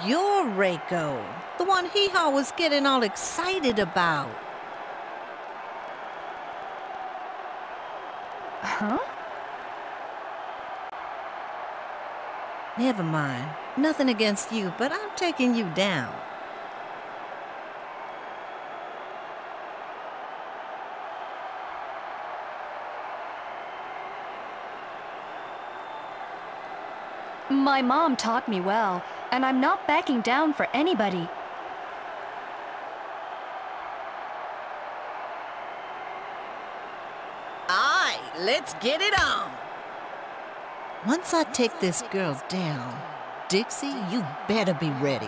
you're Reiko, the one Hee-Haw was getting all excited about. Huh? Never mind. Nothing against you, but I'm taking you down. My mom taught me well, and I'm not backing down for anybody. Aye, let's get it on. Once I take this girl down, Dixie, you better be ready.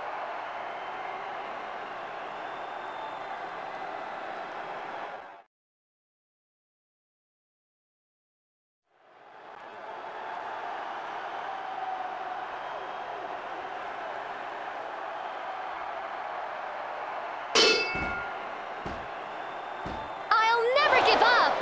I'll never give up!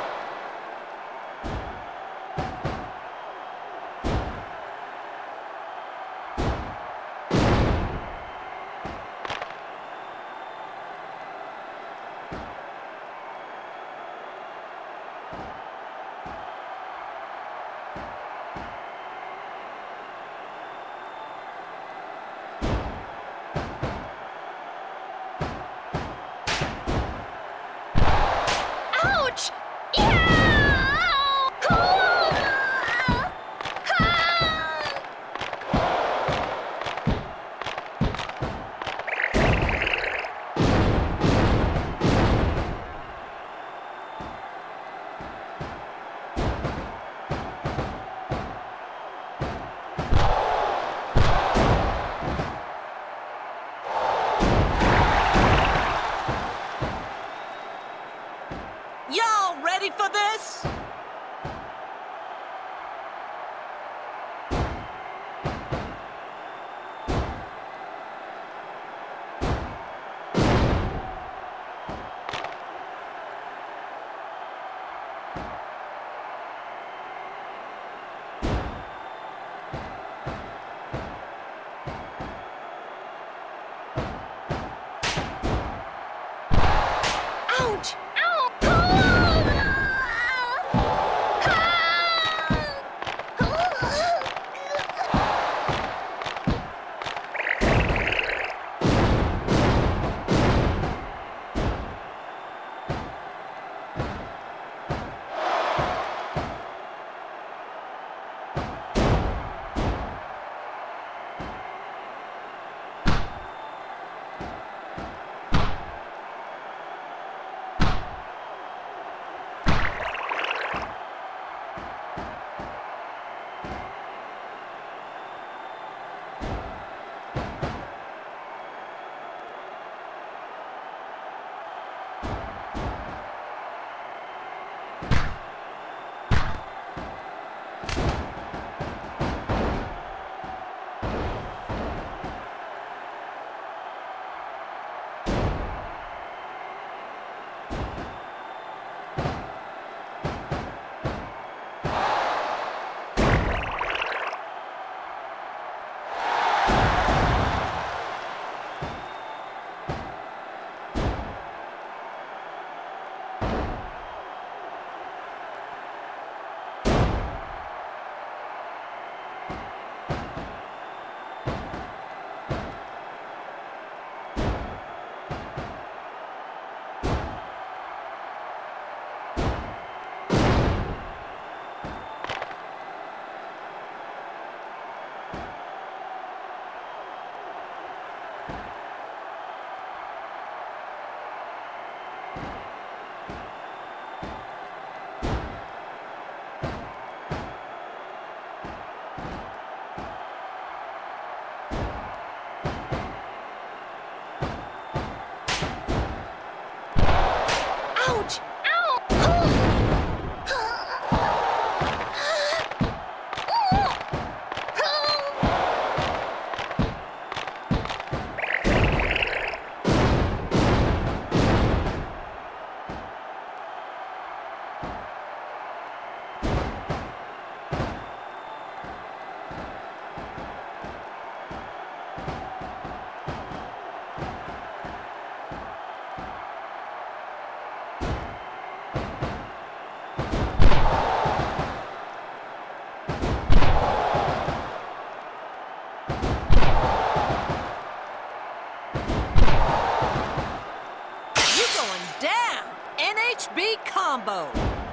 combo.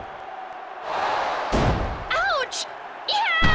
Ouch! Yeah!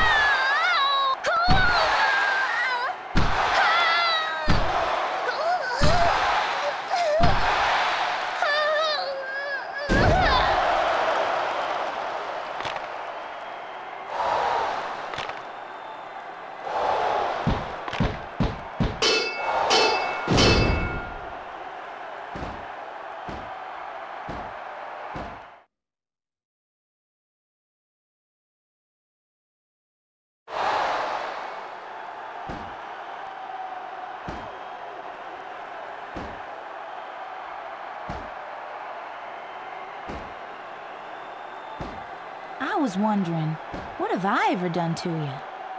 I was wondering, what have I ever done to you?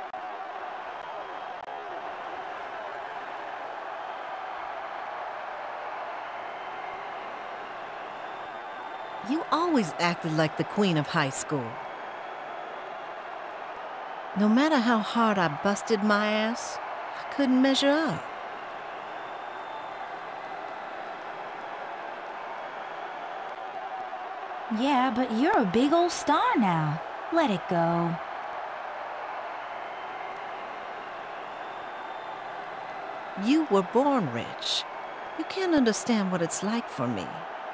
You always acted like the queen of high school. No matter how hard I busted my ass, I couldn't measure up. Yeah, but you're a big old star now. Let it go. You were born rich. You can't understand what it's like for me.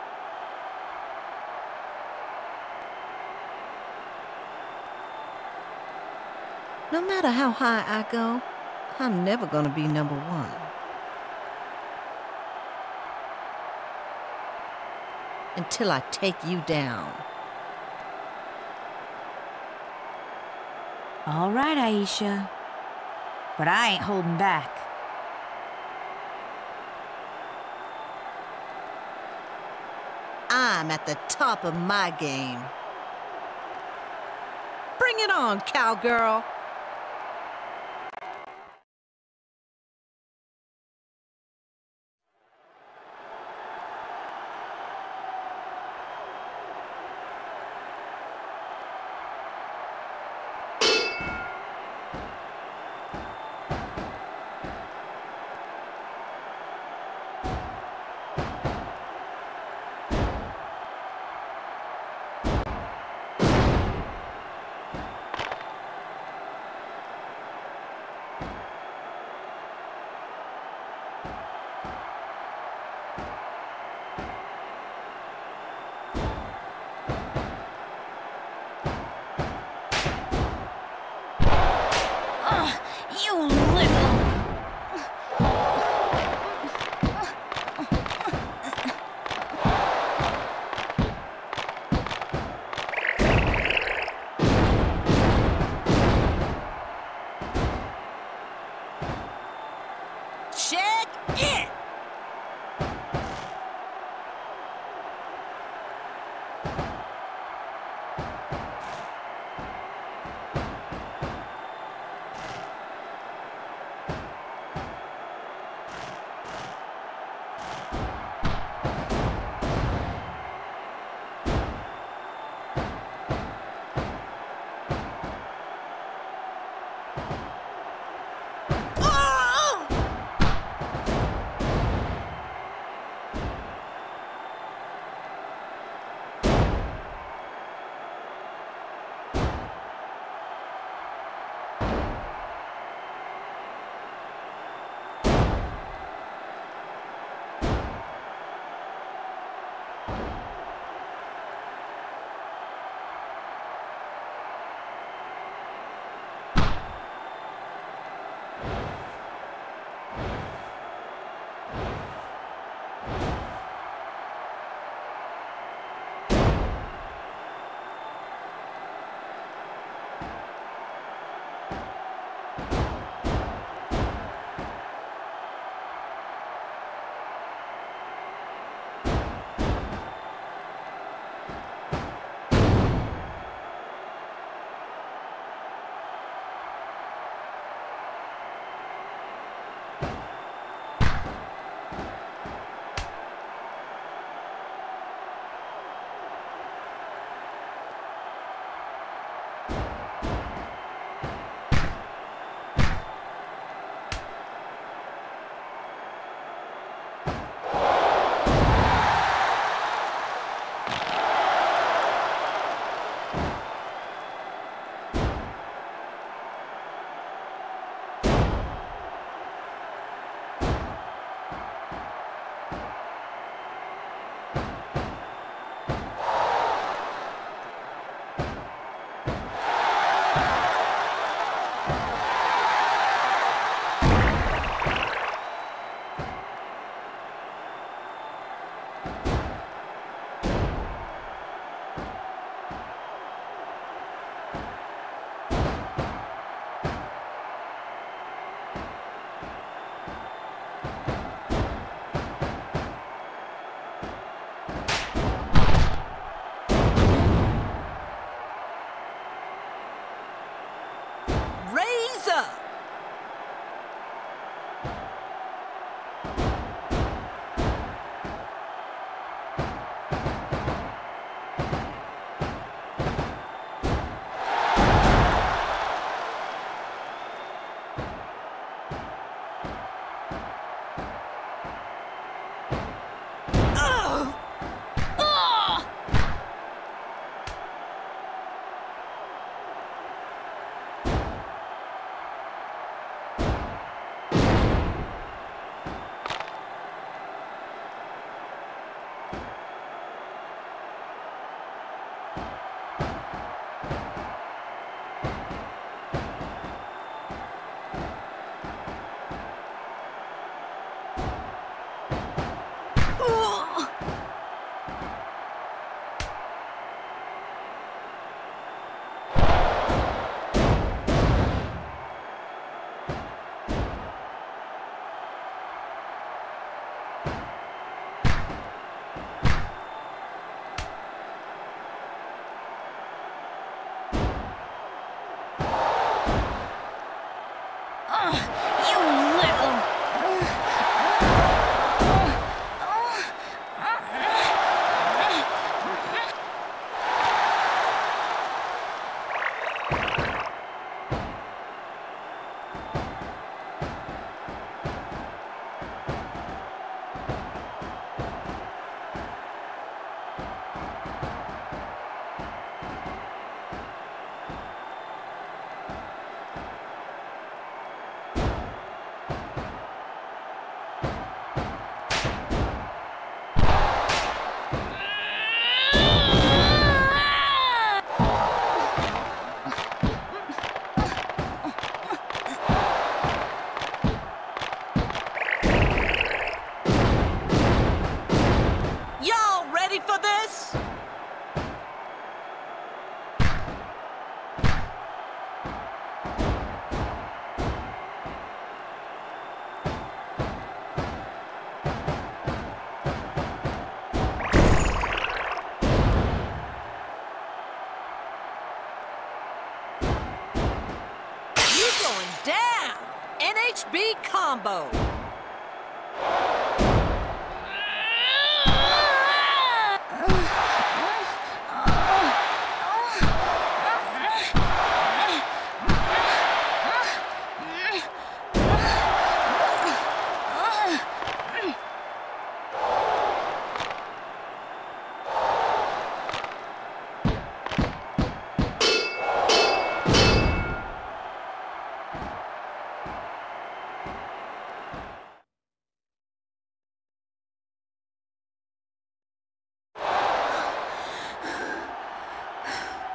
No matter how high I go, I'm never gonna be number one. Until I take you down. All right, Aisha. But I ain't holding back. I'm at the top of my game. Bring it on, cowgirl.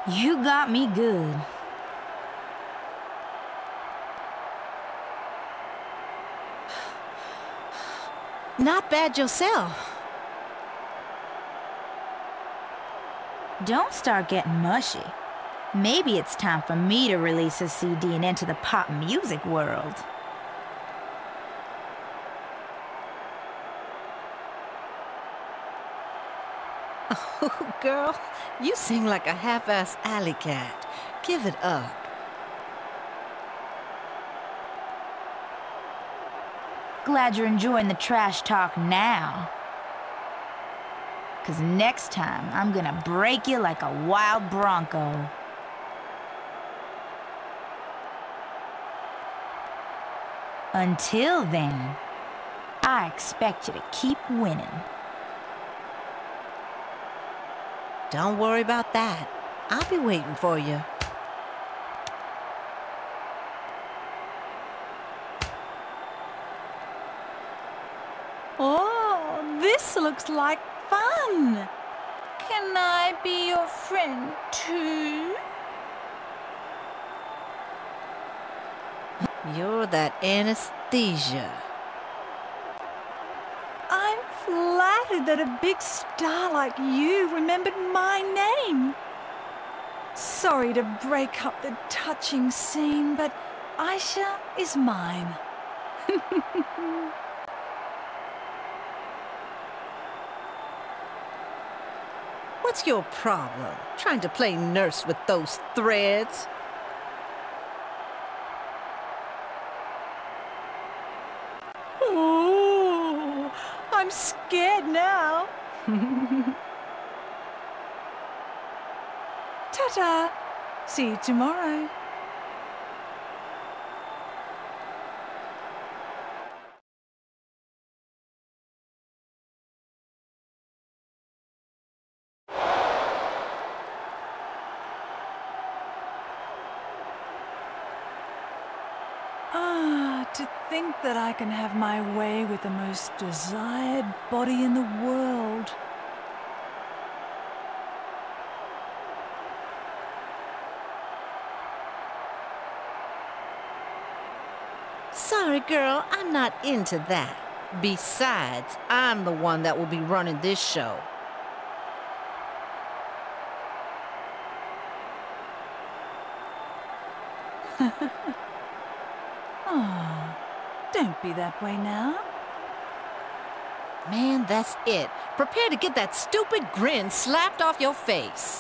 You got me good. Not bad yourself. Don't start getting mushy. Maybe it's time for me to release a CD and enter the pop music world. Oh, girl, you sing like a half-ass alley cat. Give it up. Glad you're enjoying the trash talk now. 'Cause next time, I'm gonna break you like a wild bronco. Until then, I expect you to keep winning. Don't worry about that. I'll be waiting for you. Oh, this looks like fun. Can I be your friend too? You're that anesthesia. I'm flattered that a big star like you remembered my name. Sorry to break up the touching scene, but Aisha is mine. What's your problem? Trying to play nurse with those threads? Oh, I'm scared now. Ta-ta. See you tomorrow. To think that I can have my way with the most desired body in the world. Sorry, girl, I'm not into that. Besides, I'm the one that will be running this show. Oh, don't be that way now. Man, that's it. Prepare to get that stupid grin slapped off your face.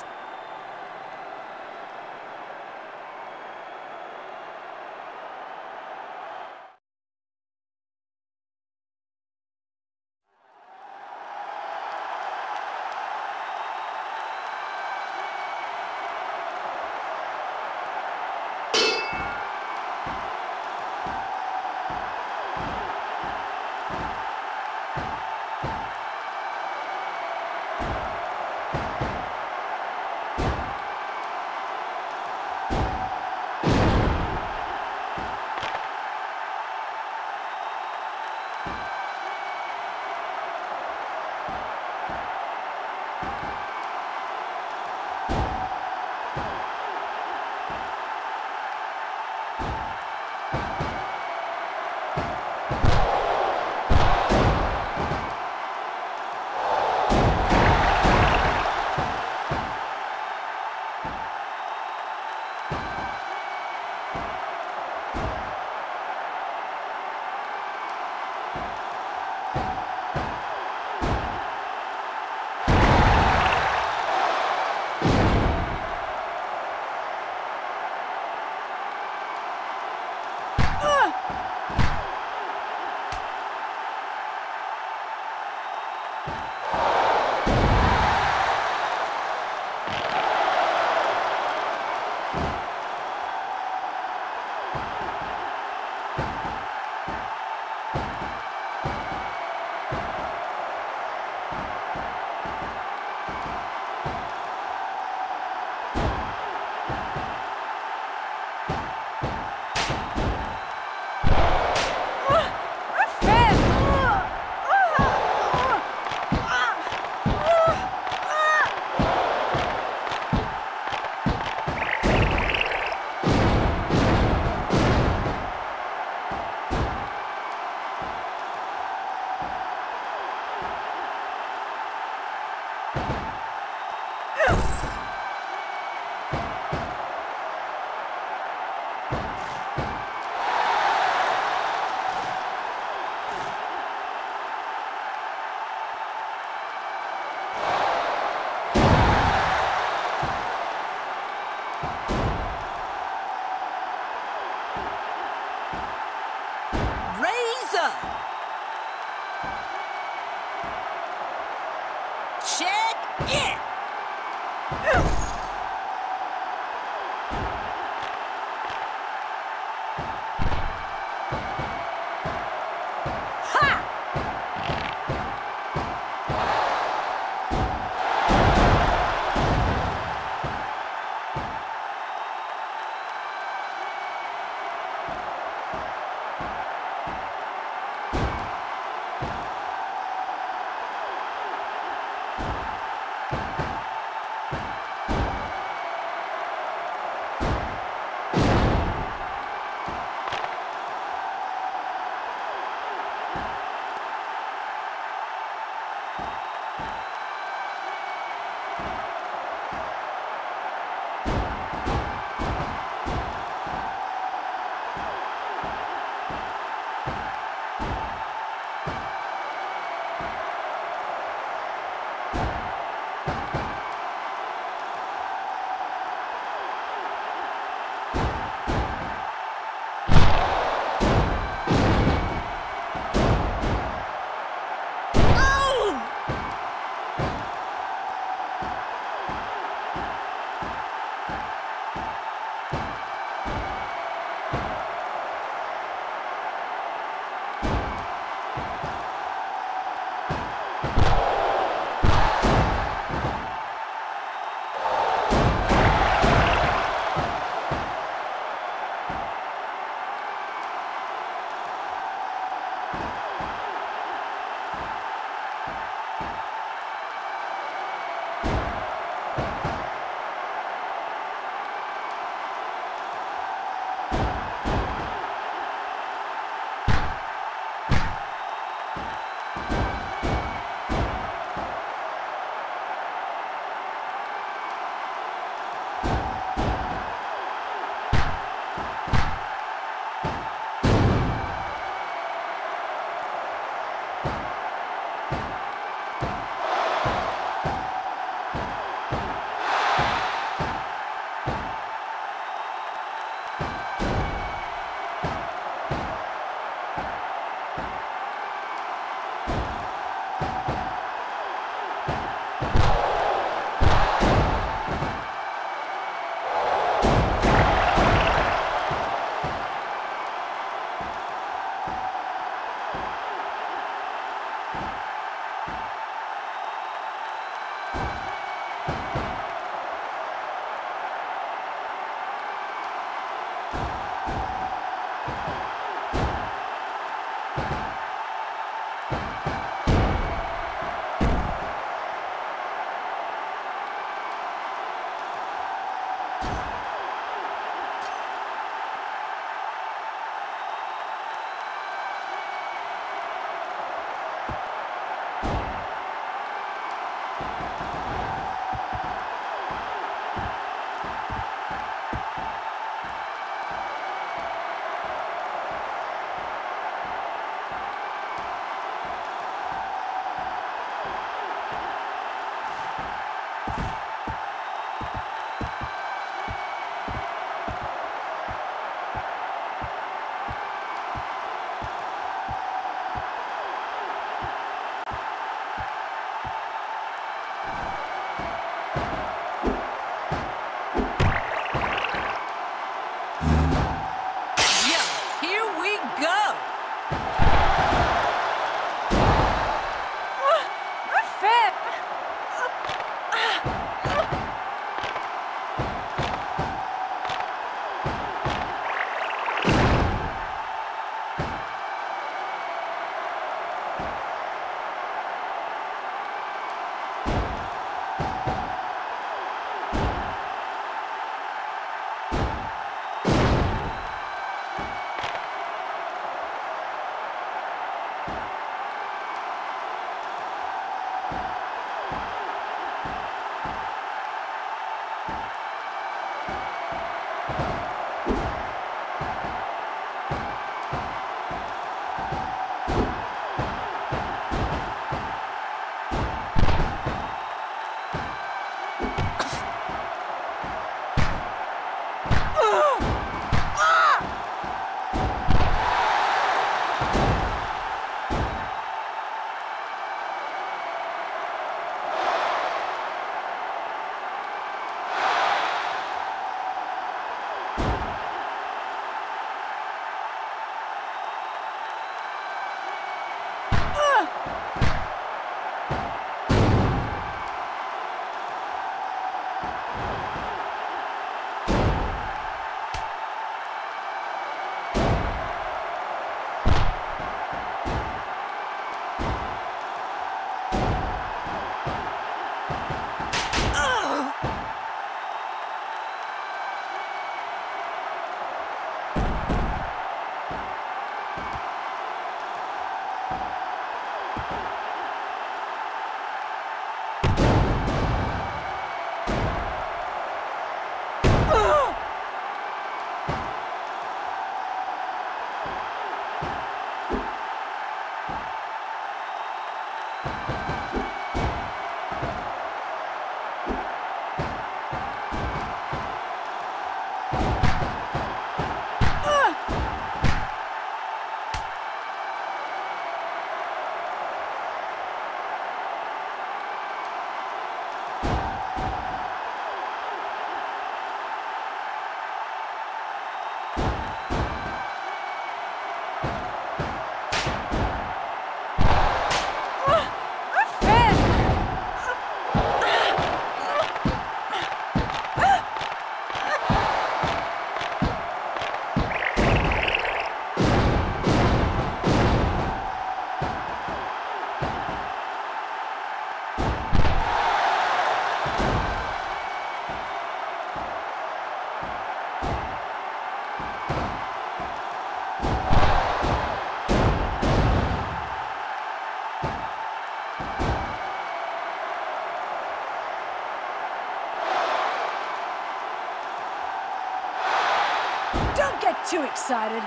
too excited.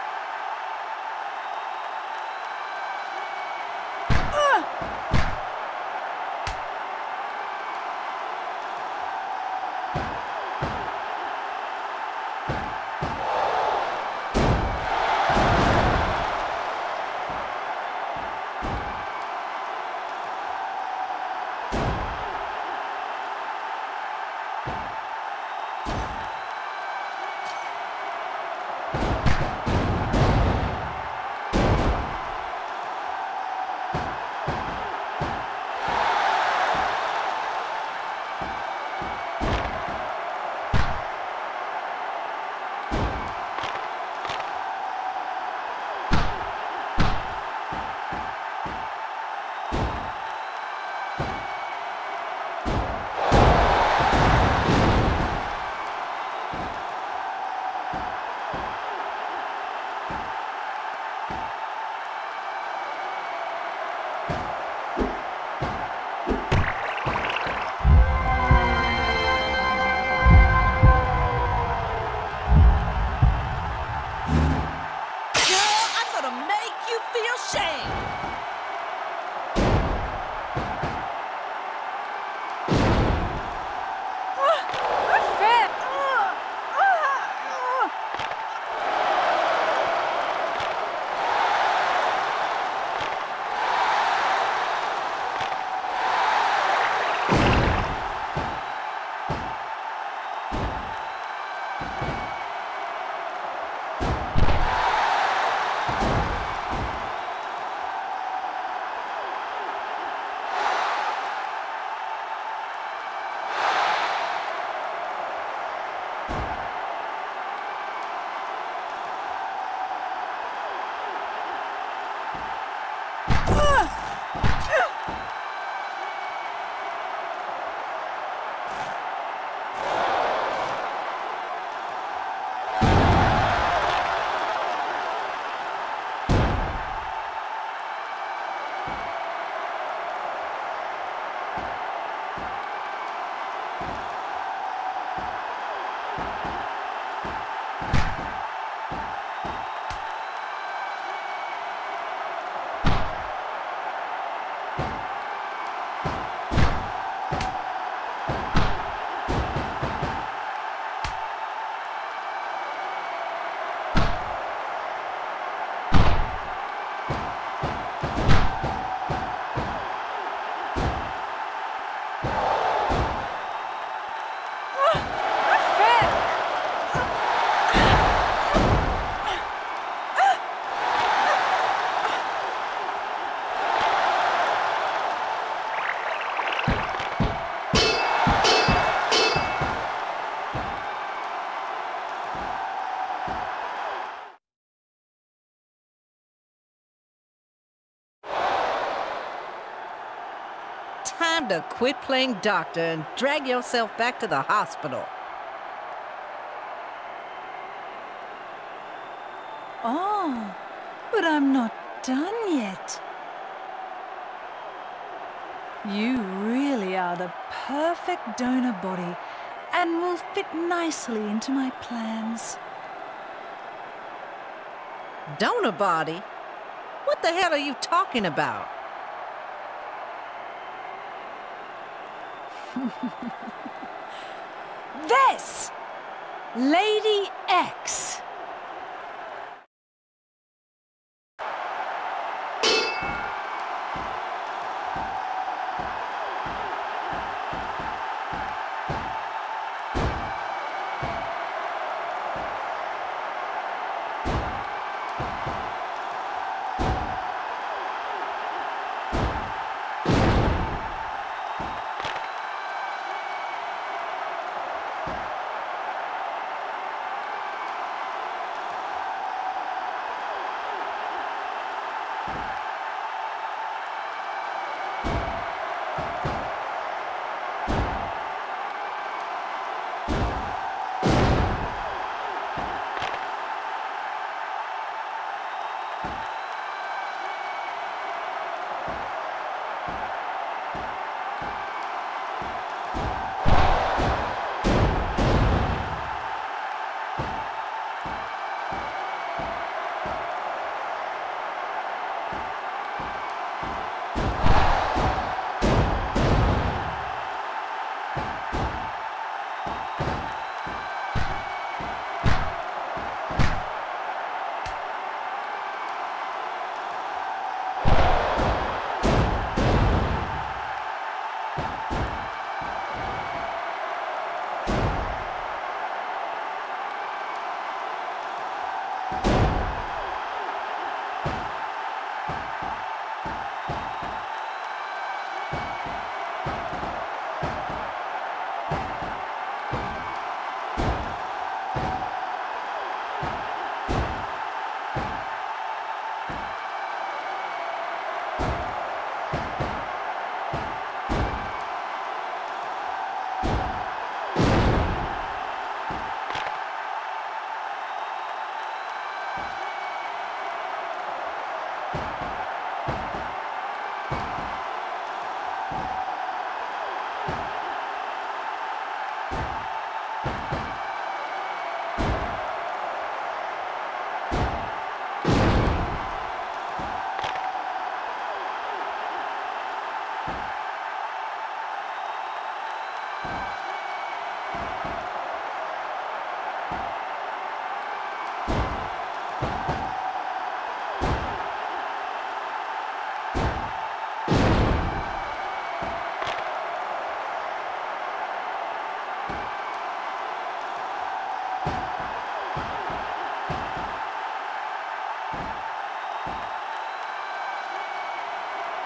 Time to quit playing doctor and drag yourself back to the hospital. Oh, but I'm not done yet. You really are the perfect donor body and will fit nicely into my plans. Donor body? What the hell are you talking about? This! Lady X!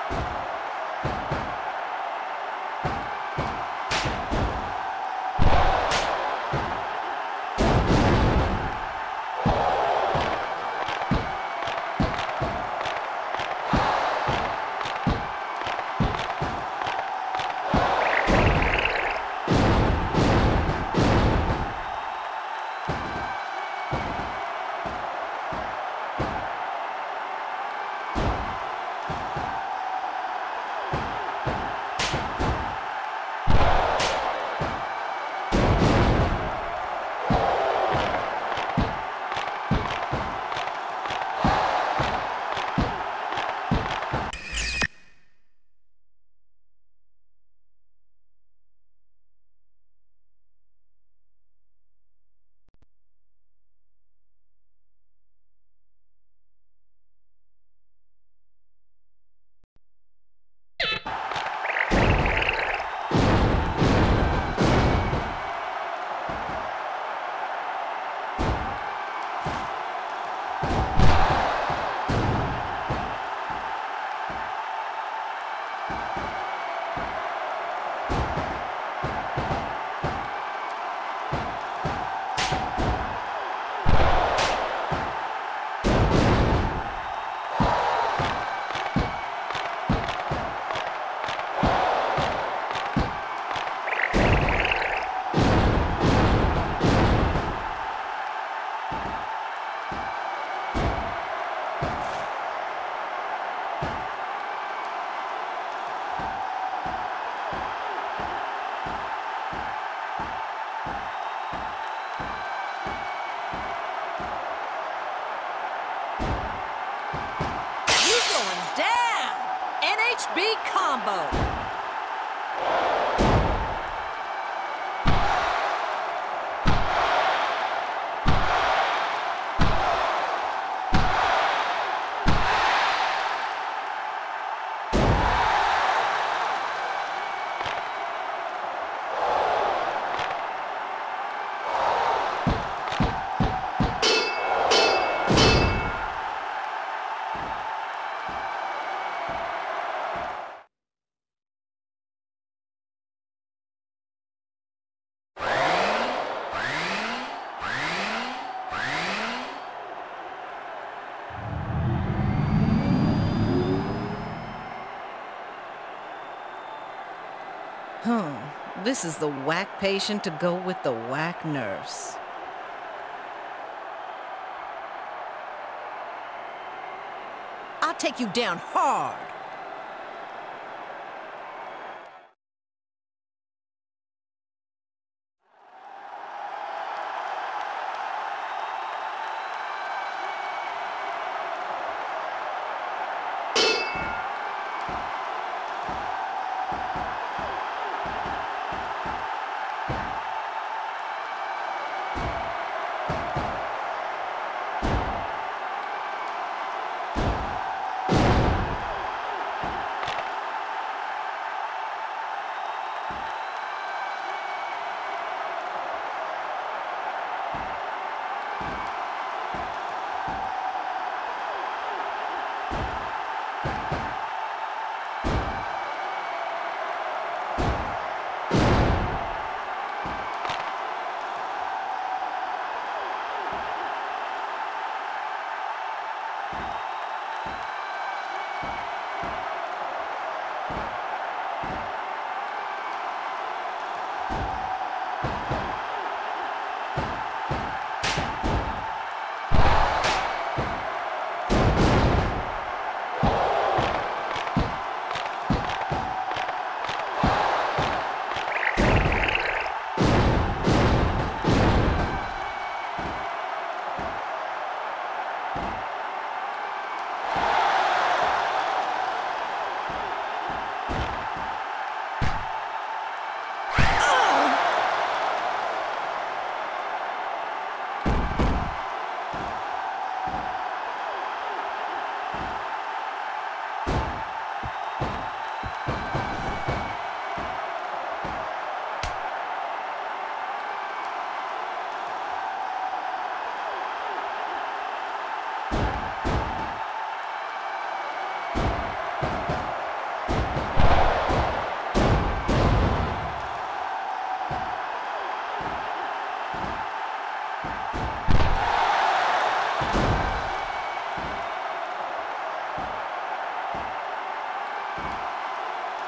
HB combo. This is the whack patient to go with the whack nurse. I'll take you down hard.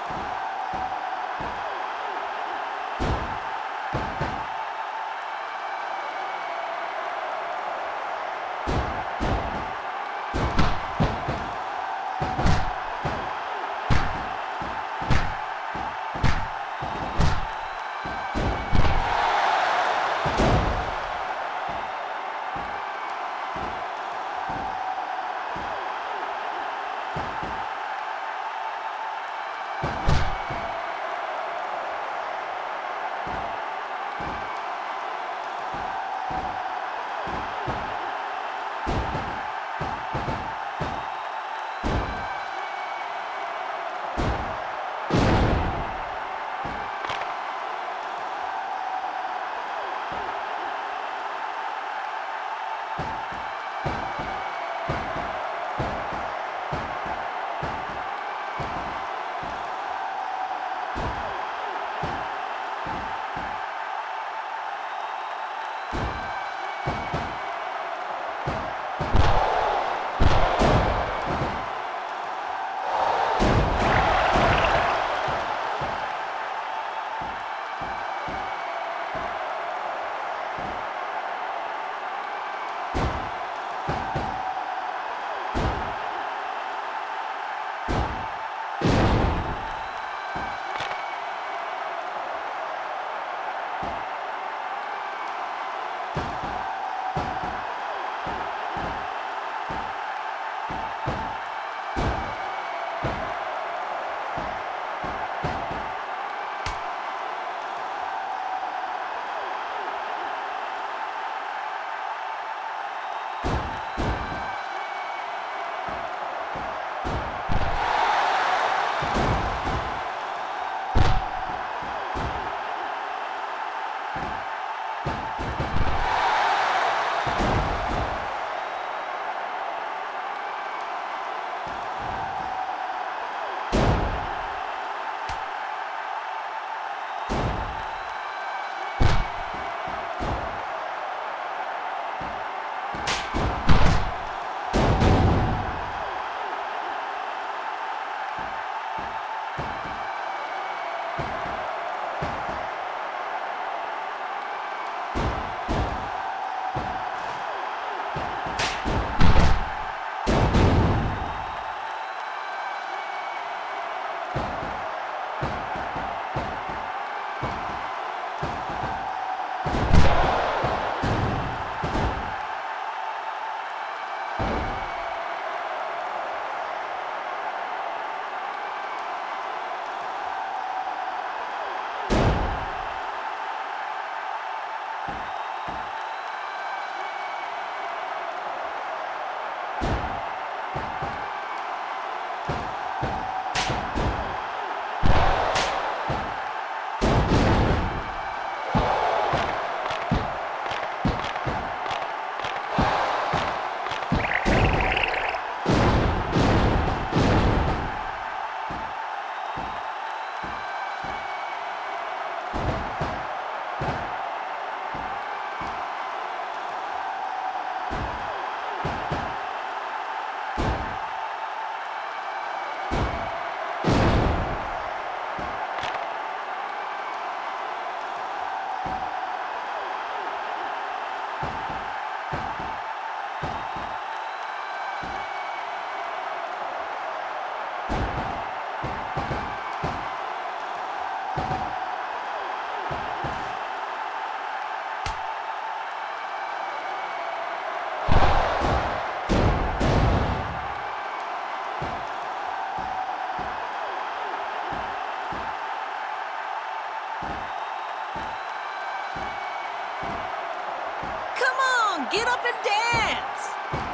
Get up and dance!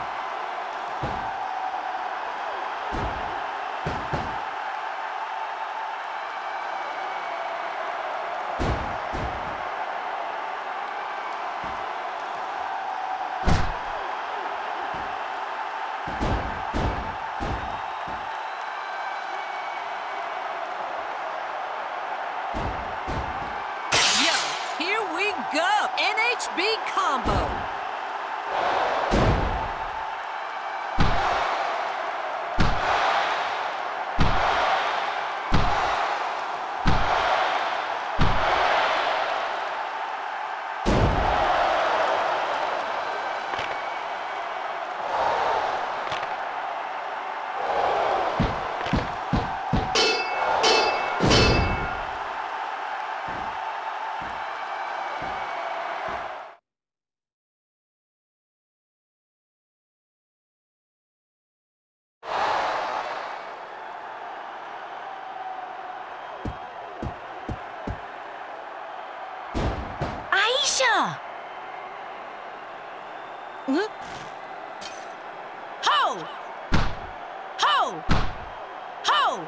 Yo, here we go! NHB combo! Yeah! Whoop. Ho! Ho! Ho!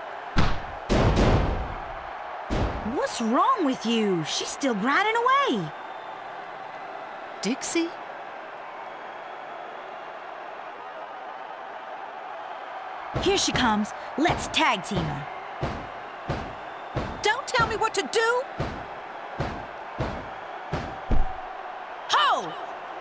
What's wrong with you? She's still grinding away. Dixie? Here she comes. Let's tag team her. Don't tell me what to do! Ho!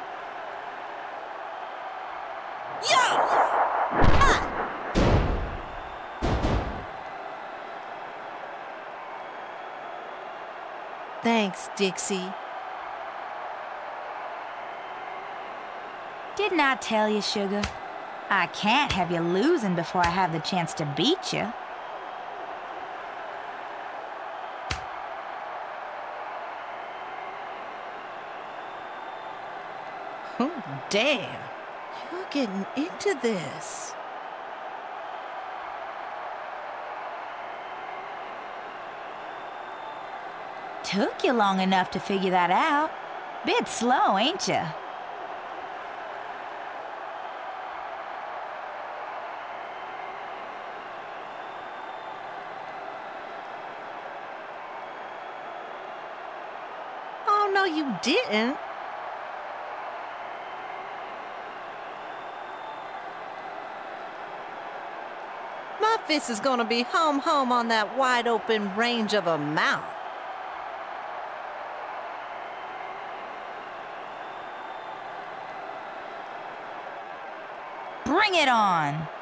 Thanks, Dixie. Didn't I tell you, Sugar? I can't have you losing before I have the chance to beat you. Oh, damn. You're getting into this. Took you long enough to figure that out. Bit slow, ain't you? Oh, no, you didn't. My fist is gonna be home on that wide open range of a mouth. Bring it on!